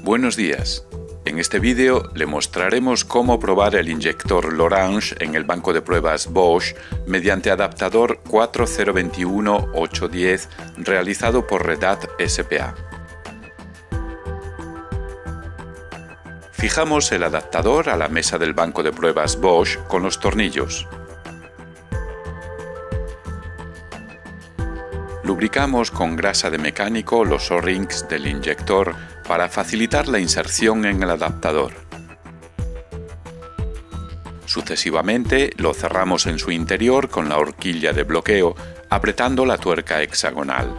Buenos días. En este vídeo le mostraremos cómo probar el inyector L'Orange en el banco de pruebas Bosch mediante adaptador 4021810 realizado por Red Hat S.p.A. Fijamos el adaptador a la mesa del banco de pruebas Bosch con los tornillos. Lubricamos con grasa de mecánico los O-rings del inyector para facilitar la inserción en el adaptador. Sucesivamente lo cerramos en su interior con la horquilla de bloqueo, apretando la tuerca hexagonal.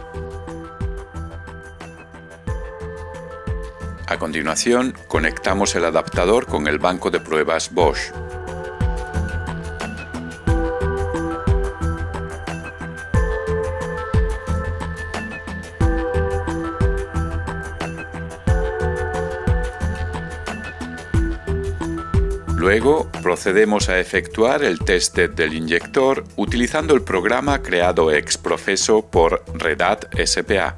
A continuación, conectamos el adaptador con el banco de pruebas Bosch. Luego, procedemos a efectuar el test del inyector utilizando el programa creado ex professo por Red Hat S.p.A.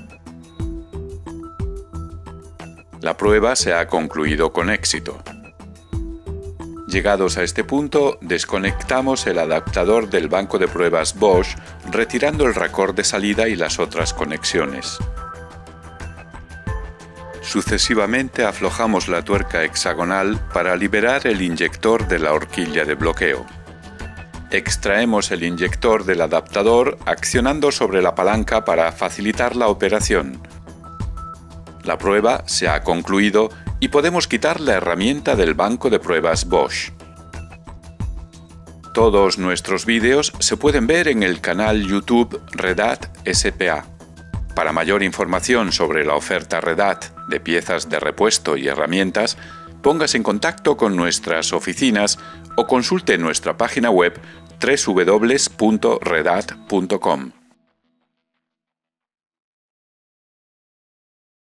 La prueba se ha concluido con éxito. Llegados a este punto, desconectamos el adaptador del banco de pruebas Bosch, retirando el raccord de salida y las otras conexiones. Sucesivamente aflojamos la tuerca hexagonal para liberar el inyector de la horquilla de bloqueo. Extraemos el inyector del adaptador accionando sobre la palanca para facilitar la operación. La prueba se ha concluido y podemos quitar la herramienta del banco de pruebas Bosch. Todos nuestros vídeos se pueden ver en el canal YouTube Red Hat S.p.A. Para mayor información sobre la oferta Red Hat de piezas de repuesto y herramientas, póngase en contacto con nuestras oficinas o consulte nuestra página web www.redhat.com.